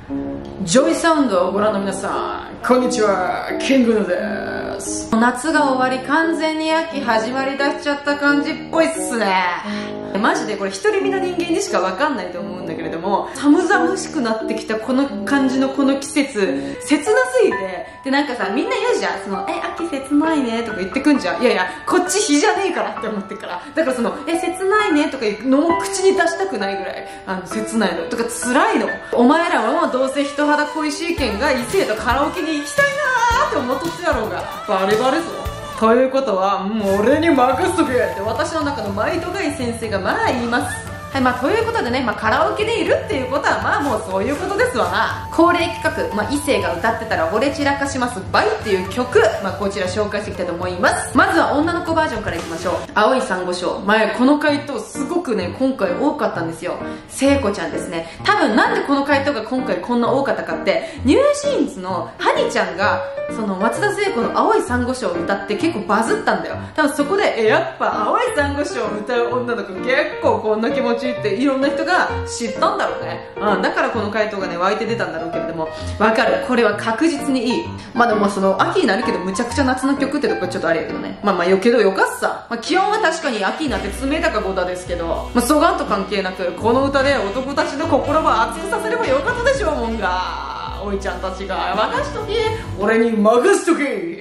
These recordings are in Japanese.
ジョイサウンドをご覧の皆さん、こんにちは、キングヌです。夏が終わり、完全に秋始まりだしちゃった感じっぽいっすね。マジでこれ独り身の人間にしかわかんないと思うんだけれども、寒々しくなってきたこの感じのこの季節、切なすぎて、でなんかさ、みんな言うじゃん、秋切ないねとか言ってくんじゃん。いやいや、こっち日じゃねえからって思ってから。だから切ないねとかいうのも口に出したくないぐらい、切ないのとか辛いの。お前らはもうどうせ人肌恋しいけんが異性とカラオケに行きたいなーって思っとってやろうが、バレバレぞ。ということは、もう俺に任せとけって私の中のマイトガイ先生が言います。はい、ということでね、カラオケでいるっていうことはもうそういうことですわな。恒例企画、異性が歌ってたら俺散らかしますバイっていう曲、こちら紹介していきたいと思います。まずは女の子バージョンからいきましょう。青い珊瑚礁。この回答すごくね、今回多かったんですよ。聖子ちゃんですね。多分なんでこの回答が今回こんな多かったかって、ニュージーンズのハニちゃんが松田聖子の青い珊瑚礁を歌って結構バズったんだよ。多分そこでやっぱ青い珊瑚礁を歌う女の子結構こんな気持ちいいっていろんな人が知ったんだろうね。だからこの回答がね湧いて出たんだろうけれども、わかる、これは確実にいい。でも秋になるけどむちゃくちゃ夏の曲ってとこちょっとあれやけどね。よけどよかっさ。気温は確かに秋になって冷たかボタですけど、そがんと関係なくこの歌で男たちの心を熱くさせればよかったでしょうもんが。おいちゃんたちが任しとけ、俺に任しとけ。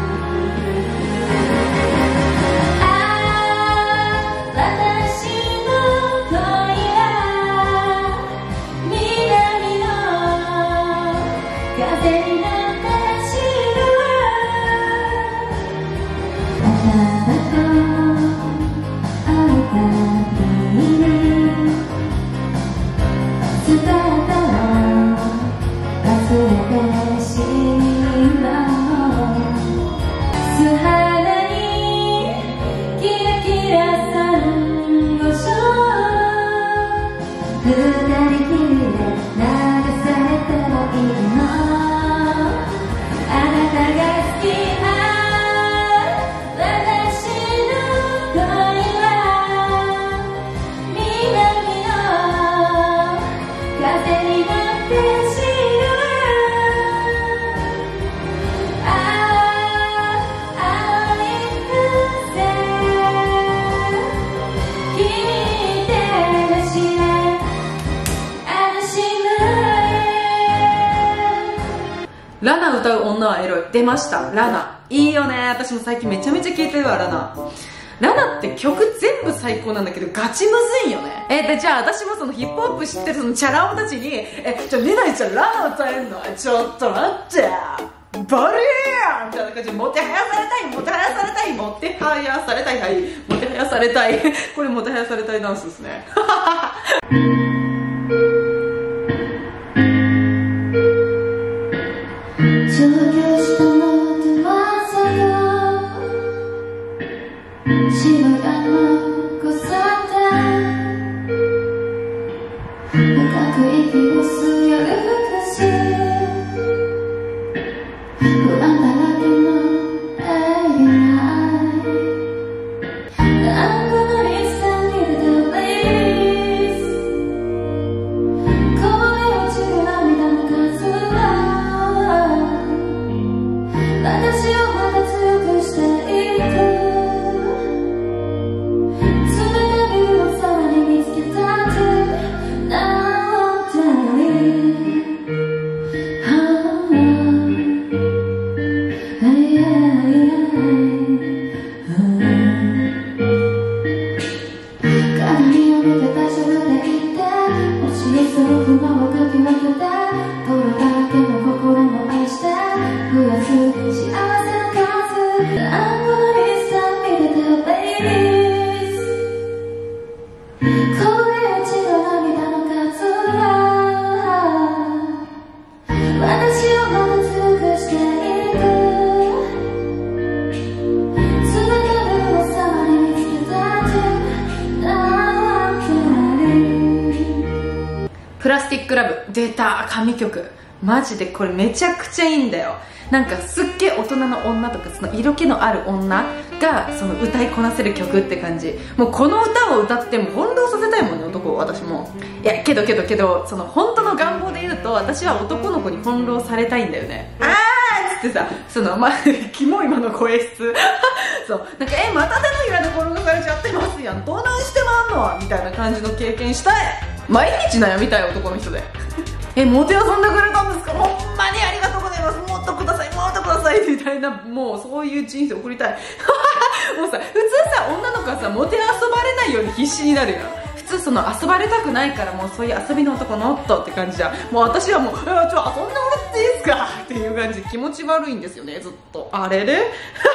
ラナ歌う女はエロい。出ました、ラナ。いいよね。私も最近めちゃめちゃ聴いてるわ、ラナ。ラナって曲全部最高なんだけどガチむずいよね。でじゃあ私もヒップホップ知ってるチャラ男たちにじゃあねないちゃんラナ歌えんの、ちょっと待ってバレーみたいな感じで、もてはやされたい、もてはやされたい、もてはやされたい、はい、もてはやされたいこれもてはやされたいダンスですねプラスティックラブ出た、神曲。マジでこれめちゃくちゃいいんだよ。なんかすっげえ大人の女とかその色気のある女がその歌いこなせる曲って感じ。もうこの歌を歌っても翻弄させたいもんね、男を。私も。いやけどその本当の願望で言うと、私は男の子に翻弄されたいんだよね。あーっつってさ、そのキモい今の声質そうなんかまた手のひらで転がされちゃってますやん、どないしてまんのみたいな感じの経験したい。毎日悩みたい男の人でもてあそんでくれたんですか、ほんまにありがとうございます、もっとくださいもっとくださいみたいな、もうそういう人生送りたいもうさ、普通さ女の子はさもてあそばれないように必死になるやん。普通その遊ばれたくないから、もうそういう遊びの男ノットって感じじゃん。もう私はもう遊んでもらっていいですかっていう感じで気持ち悪いんですよね、ずっと。あれれ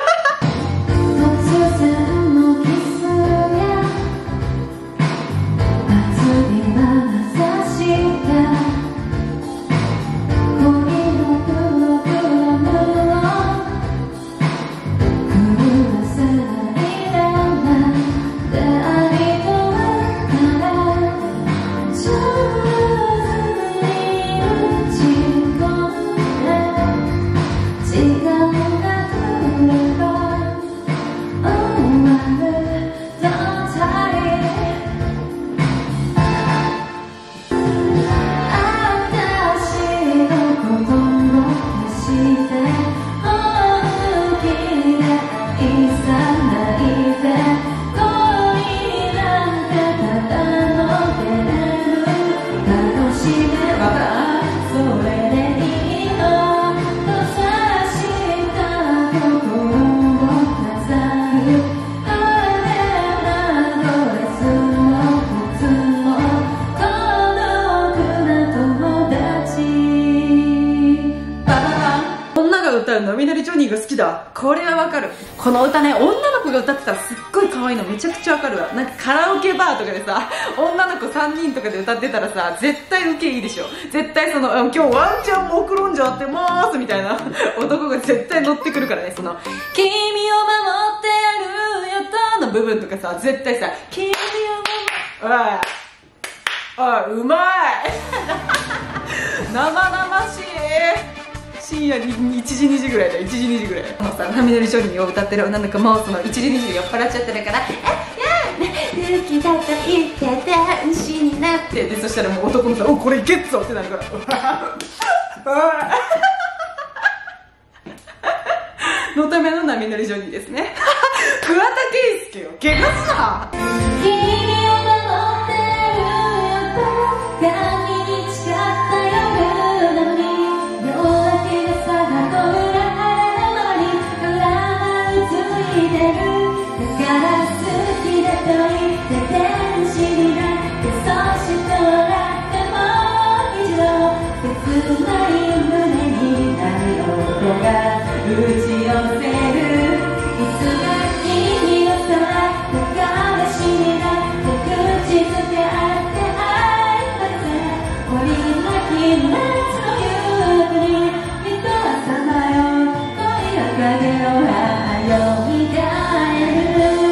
ノミナルジョニーが好きだ。これはわかる。この歌ね、女の子が歌ってたらすっごい可愛いのめちゃくちゃわかるわ。なんかカラオケバーとかでさ、女の子3人とかで歌ってたらさ、絶対ウケいいでしょ。絶対その今日ワンちゃんもくろんじゃってまーすみたいな男が絶対乗ってくるからね。その君を守ってやるよとの部分とかさ、絶対さ、君を守っておいうまい生々しい。深夜1時2時ぐらいだ、1時2時ぐらい。このさ、ナミナルジョニーを歌ってる女の子もその1時2時で酔っ払っちゃってるから、好きだと言ってた牛になって、でそしたらもう男のさ、おこれいけっぞってなるからのためのナミナルジョニーですね桑田佳祐よ、怪我すな。君を守ってるよと髪に誓った夜なのに、打ち寄せる、いつか君のさら流しになって口づけ合って愛まで折りなき夏の夕に人はさまよ恋の影をよみがえる。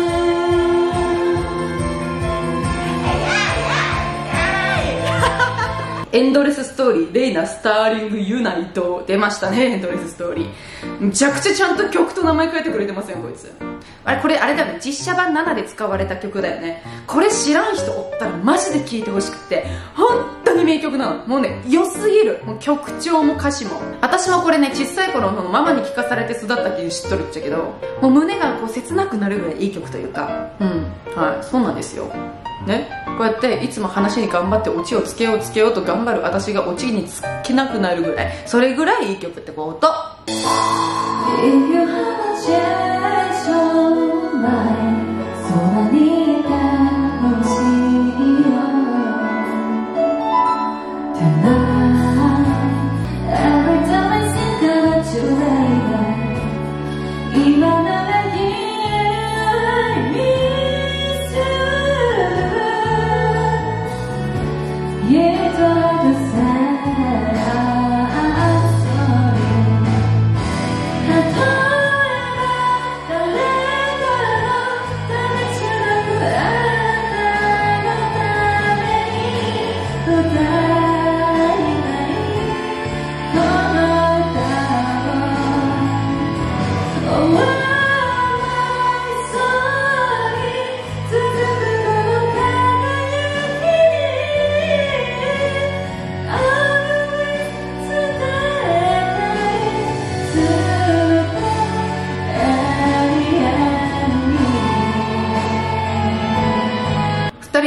エンドレスストーリー、レイナ・スターリング・ユナイト出ましたね。エンドレスストーリーめちゃくちゃちゃんと曲と名前書いてくれてますよこいつ。これあれだよね、実写版7で使われた曲だよね。これ知らん人おったらマジで聴いてほしくて、本当に名曲なの。もうね、良すぎる。もう曲調も歌詞も。私もこれね、小さい頃のママに聴かされて育ったっていう知っとるっちゃけど、もう胸がこう切なくなるぐらいいい曲というか、はい、そうなんですよね。こうやっていつも話に頑張ってオチをつけようと頑張る私がオチにつけなくなるぐらい、それぐらいいい曲ってこと。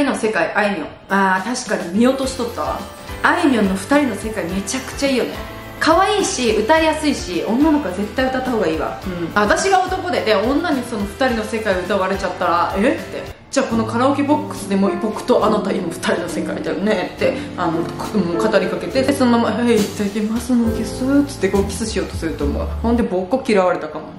人の世界、あいみょん。確かに見落としとったわ。あいみょんの2人の世界めちゃくちゃいいよね。可愛いし歌いやすいし、女の子は絶対歌った方がいいわ。私が男で女にその2人の世界を歌われちゃったらって、じゃあこのカラオケボックスでも僕とあなた今2人の世界だよねって語りかけて、そのまま「はいいただきますのキス」っつってこうキスしようとすると思う。ほんでボッコ嫌われたかも。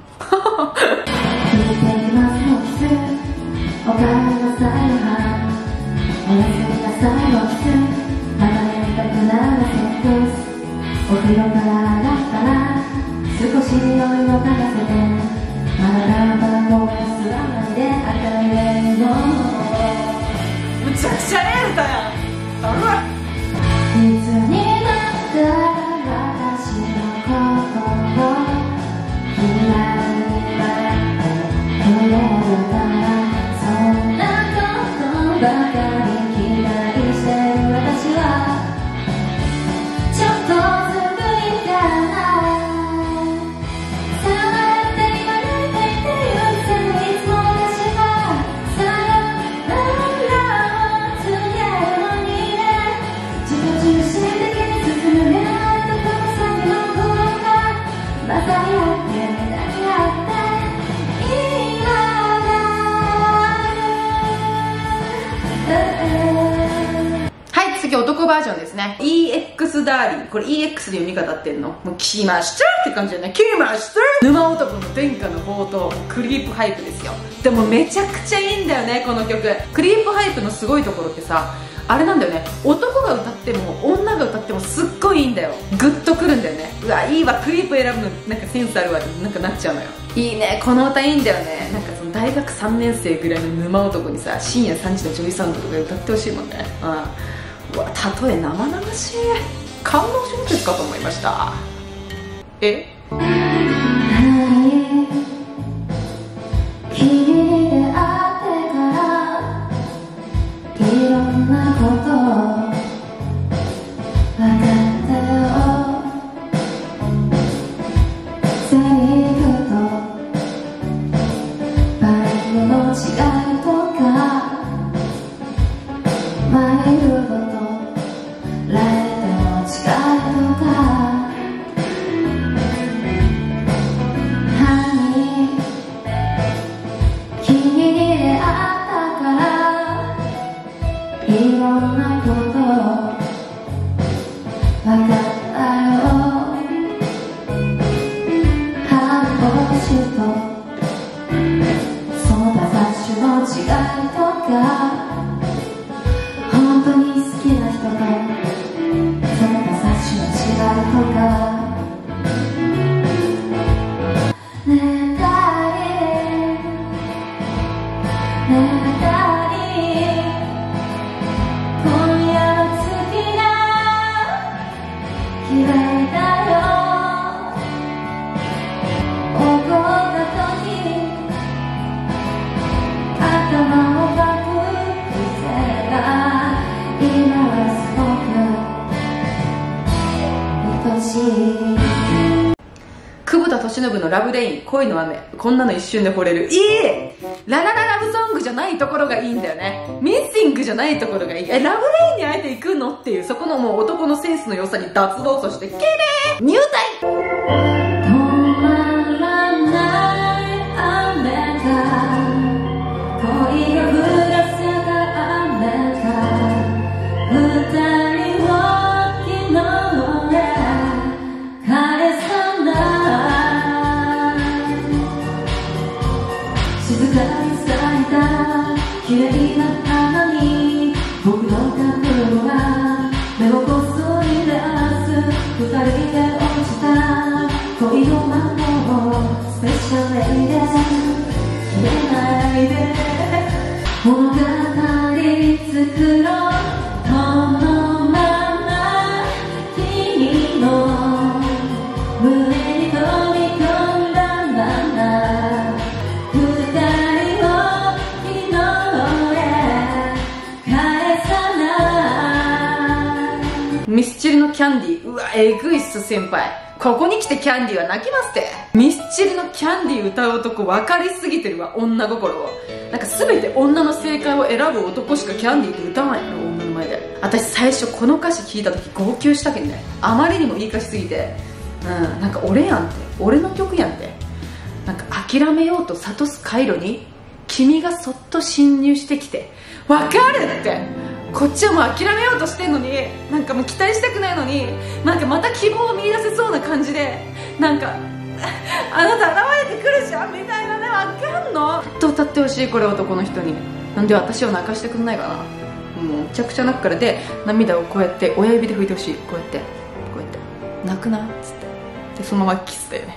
おかえりなさいの花、おやすみなさいのキス、またやりたくなるセックス、お風呂から上がったら少し匂いを嗅がせて、まだまだごめんすらないで赤いレイのむちゃくちゃええ歌やん。いつになったら私のことを嫌いになってくれるかな、そんなことばかり期待してる私はちょっとずついかないさあって言われていて許せぬいつも私はさよならを告げるのにね、自己中心的に進む恋愛とこの先の方が混ざり合って抱き合ってはい、次男バージョンですね。 EX ダーリン。これ EX で読み方ってんのもう来ましたって感じだね。来ました沼男の殿下の冒頭、クリープハイプですよ。でもめちゃくちゃいいんだよねこの曲。クリープハイプのすごいところってさ、あれなんだよね、男が歌っても女が歌ってもすっごいいいんだよ。グッとくるんだよね。うわいいわ、クリープ選ぶのなんかセンスあるわってなんかなっちゃうのよ。いいね、この歌いいんだよね。なんかその大学3年生ぐらいの沼男にさ、深夜3時のジョイサウンドとかで歌ってほしいもんね。うわ、例え生々しい。感動小説かと思いました。君に出会ってからいろんなこと分かったよ。セリフとバイクの違いとかマイルドとライトの違いとか、いろんなこと分かったよ。半星とその雑種の違いとか、本当に好きな人とその雑種の違いとか、ねえダーリンねえダーリン綺麗だよ。怒った時頭をかく癖が今はすごく愛しい。久保田利伸のラブレイン、恋の雨、こんなの一瞬で惚れる。ララララブソングじゃないところがいいんだよね。ミッシングじゃないところがいい。ラブレインにあえて行くのっていう、そこのもう男のセンスの良さに脱帽としてキレー入隊。止まらない雨が恋を降らせた雨が二人を昨日で返さない静かに咲いた綺麗な花に僕の心が目をこそり出す。二人で落ちた恋の魔法スペシャルデイで消えないで物語作ろう。このまま君の胸に飛び込んだまま二人を昨日へ返さない。ミスチルのキャンディー、うわえぐいっす先輩。 ここに来てキャンディーは泣きますって。ミスチルのキャンディー歌う男分かりすぎてるわ、女心を。なんか全て女の正解を選ぶ男しかキャンディーって歌わないの、女の前で。私最初この歌詞聞いた時号泣したけんね。あまりにもいい歌詞すぎて、なんか俺やんって、俺の曲やんって。なんか諦めようと諭す回路に君がそっと侵入してきて、分かるって。こっちはもう諦めようとしてんのに、なんかもう期待したくないのに、なんかまた希望を見出せそうな感じで、なんかあなた現れてくるじゃんみたいなね。分かんのと歌ってほしい、これ男の人に。なんで私を泣かしてくんないかな。もうめちゃくちゃ泣くから。で涙をこうやって親指で拭いてほしい。こうやって泣くなっつって、でそのままキスだよね。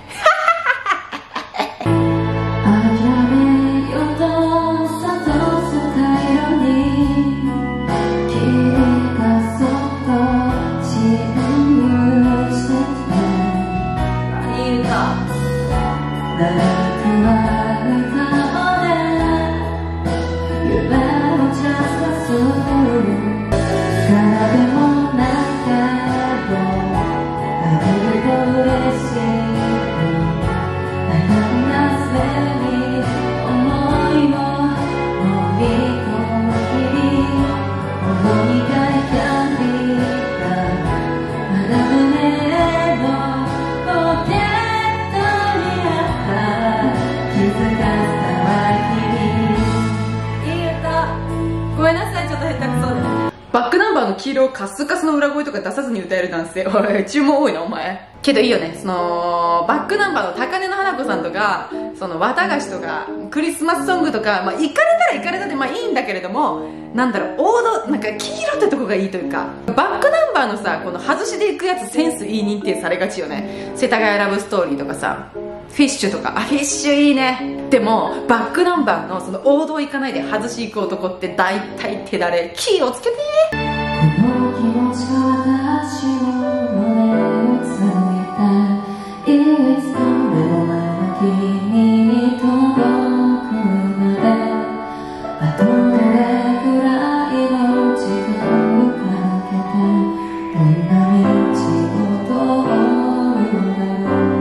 バックナンバーの黄色カスカスの裏声とか出さずに歌える男性、おい注文多いなお前。けどいいよね、そのバックナンバーの高根の花子さんとか、その綿菓子とかクリスマスソングとか、まあ行かれたら行かれたでまあいいんだけれども、なんだろう、王道、なんか黄色ってとこがいいというか、バックナンバーのさ、この外しで行くやつセンスいい認定されがちよね。世田谷ラブストーリーとかさ、フィッシュとか、あ、フィッシュいいね。でもバックナンバーのその王道行かないで外し行く男って大体手だれ。キーをつけて。この気持ちが私の胸をついて、いつか目の前の君に届くまで、あとどれくらいの時間をかけて、どんな道を通るだろう。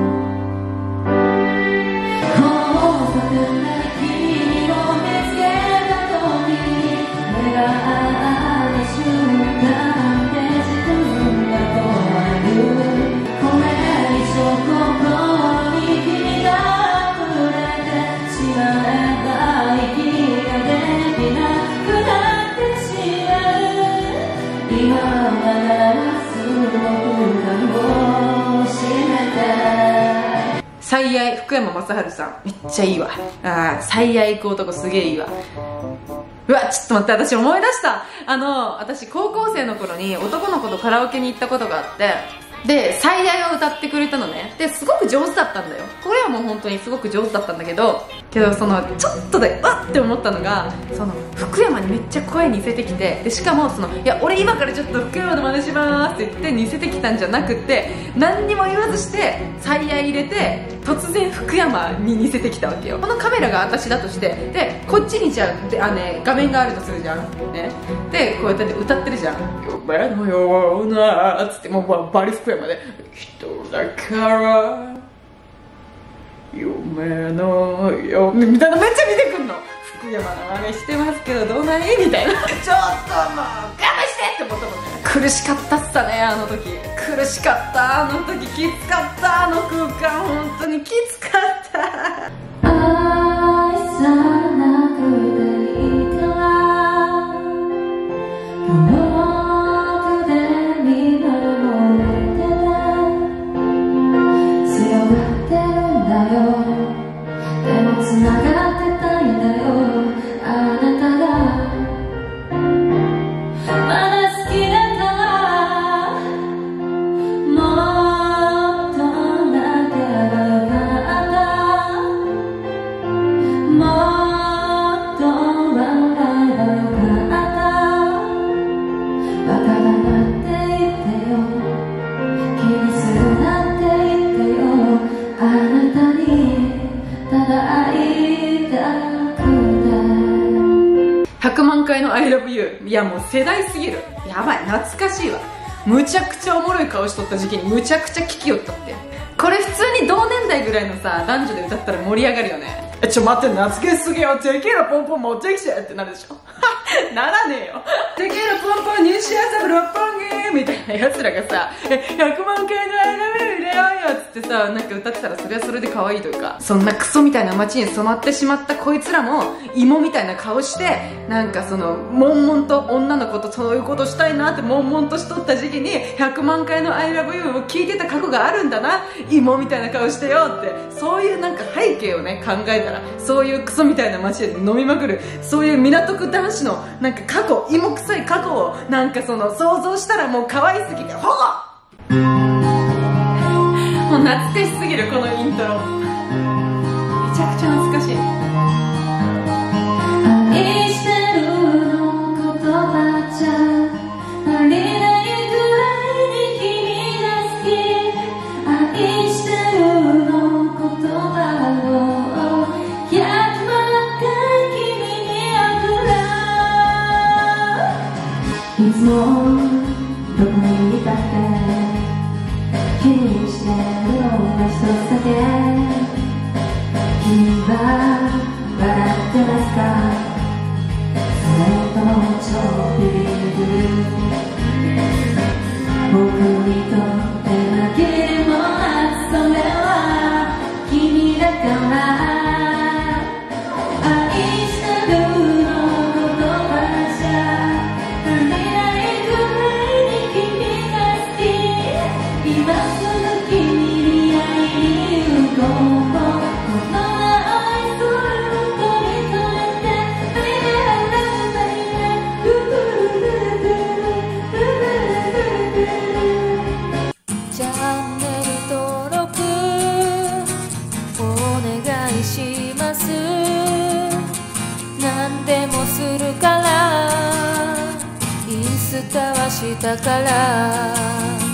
交差点で君を見つけた時に目が合った瞬間で自分が問われる。これ以上心に君が触れてしまえば息ができなくなってしまう。今はす僕がを閉めて。最愛福山雅治さんめっちゃいいわ。最愛行く男すげえいいわ。うわちょっと待って、私思い出した。私高校生の頃に男の子とカラオケに行ったことがあって、で最愛を歌ってくれたのね。ですごく上手だったんだよ。これはもう本当にすごく上手だったんだけどそのちょっとでわって思ったのが、その福山にめっちゃ声似せてきて、でしかもそのいや俺今からちょっと福山の真似しますって言って似せてきたんじゃなくって、何にも言わずして最愛入れて突然福山に似せてきたわけよ。このカメラが私だとして、でこっちにじゃあ画面があるとするじゃんね。でこうやって歌ってるじゃん。夢のようなっつってもうバリ福山で人だから夢のようみたいなめっちゃ見てくんの。福山の真似してますけどどうないみたいな。ちょっともう我慢してって思ったもんね。苦しかったっさね、あの時。苦しかった、あの時。きつかった、あの空間。本当にきつかった。愛さなくていいから遠くで見守って強がってるんだよ。でも繋がってたいんだよ。あなたがまだ好きだからもっと泣けばよかった。もっと笑えばよかった。バカだなって言ってよ、気にするなって言ってよ。あなたにただ会いたくて。100万回の I love you。 いやもう世代すぎる。やばい、懐かしいわ。 むちゃくちゃおもろい顔しとった時期にむちゃくちゃ聞きよったって。これ普通に同年代ぐらいのさ男女で歌ったら盛り上がるよね。ちょ待って、懐けすぎよ、テキーラポンポン持ってきてってなるでしょならねえよ。テキーラポンポン西麻布六本木みたいなやつらがさ、100万回のアイラブユー入れようよっつってさ、なんか歌ってたらそれはそれで可愛いというか、そんなクソみたいな街に染まってしまったこいつらも芋みたいな顔して、なんかその悶々と女の子とそういうことしたいなって悶々としとった時期に100万回のアイラブユーを聞いてた過去があるんだな、芋みたいな顔してよって、そういうなんか背景をね考えたら、そういうクソみたいな街で飲みまくるそういう港区男子のなんか過去、芋臭い過去をなんかその想像したらもう可愛すぎて保護もう懐かしすぎるこのイントロ、めちゃくちゃ懐かしい。愛してるの言葉じゃ足りないくらいに君が好き、愛してるの言葉を100万回君に送ろう。いつもどこにいたって気にしてるのは一つだけ、君は笑ってますか、それともちょっぴり僕にとって負けでもなく、それは君だから。何でもするからインスタはしたから。